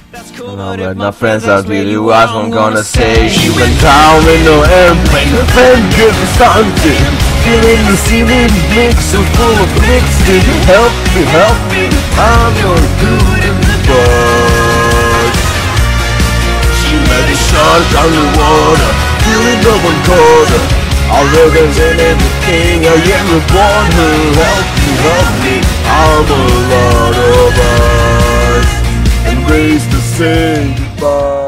But my friends ask really what I'm gonna say. She went down in no airplane, her friend driven stunted. Feeling the ceiling mixer full of mixing. Help me, I'm your dude in the bus. She let me shark underwater, feeling no one caught her. All rhythms and everything, I am reborn her. Help me, I'm a lot of us. And race to say goodbye.